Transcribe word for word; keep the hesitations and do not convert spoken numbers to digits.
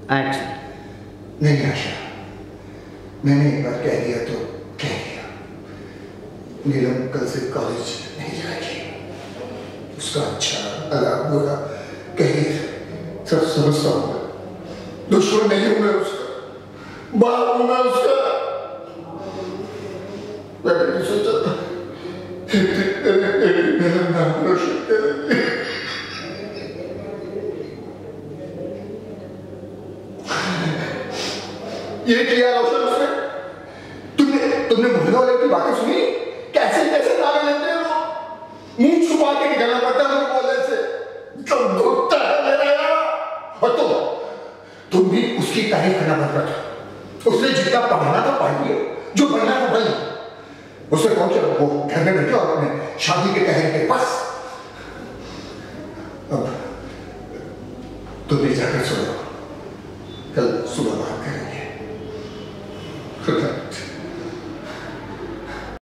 Action. नहीं आशा, मैंने एक बार कह दिया तो कह दिया। नीलम कल से कॉलेज नहीं जाएगी। उसका अच्छा अला बुरा करियर सब समझता हूँ। दुश्मन नहीं हूं मैं उसका, बाप हूं मैं उसका। मैंने नहीं सोचा था मेरा नाम रोशन करेंगे। ये किया रोशन उसने। तुमने तुमने मोहल्ले वाले की बातें सुनी? कैसे कैसे नारे लेते हैं लोग, मुंह छुपा के निकलना पड़ता है उनको बोलने से। तुम दुखता है मेरा यार। और तुम तुम भी उसकी तारीफ करना पड़ रहा था। उसने जितना पढ़ना था पढ़ लिया, जो बनना था बन। उसने कौन किया? वो घर में बैठे और अपने शादी के कहने के पास। अब तुम भी जाकर सो जाओ, कल सुबह बात करेंगे।